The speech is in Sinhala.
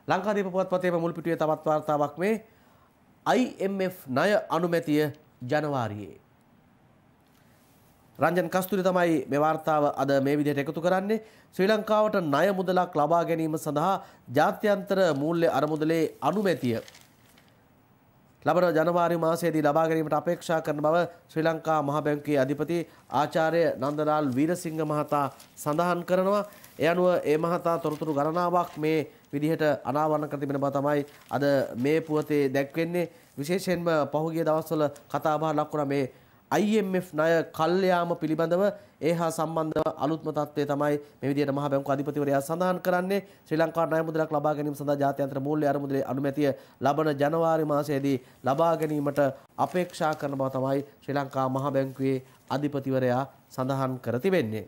ලංකාදීප පුවත්පතේම මුල් පිටුවේ තවත් වාර්තාවක් මේ IMF ණය අනුමැතිය ජනවාරියේ. රංජන් කස්තුරි තමයි මේ වාර්තාව අද මේ විදිහට එකතු කරන්නේ. ශ්‍රී ලංකාවට ණය මුදලක් ලබා ගැනීම සඳහා ජාත්‍යන්තර මූල්‍ය අරමුදලේ අනුමැතිය ලබන ජනවාරි මාසයේදී ලබා ගැනීමට අපේක්ෂා කරන බව ශ්‍රී ලංකා මහ බැංකුවේ අධිපති ආචාර්ය නන්දලාල් වීරසිංහ මහතා සඳහන් කරනවා. ඒ අනුව ඒ මහතා තොරතුරු ගණනාවක් මේ විදිහට අනාවරණ කර තිබෙන බව තමයි අද මේ පුවතේ දැක්වෙන්නේ. විශේෂයෙන්ම පහුගිය දවස්වල කතා බහ ලක්වුණා මේ IMF ණය කල්යාම පිළිබඳව ඒ හා සම්බන්ධව අලුත්ම තත්ත්වය තමයි මේ විදිහට මහ බැංකුව අධිපතිවරයා සඳහන් කරන්නේ. ශ්‍රී ලංකාවට ණය මුදලක් ලබා ගැනීම සඳහා ජාත්‍යන්තර මූල්‍ය අරමුදලේ අනුමැතිය ලබන ජනවාරි මාසයේදී ලබා ගැනීමට අපේක්ෂා කරන බව තමයි ශ්‍රී ලංකා මහ බැංකුවේ අධිපතිවරයා සඳහන් කර තිබෙන්නේ.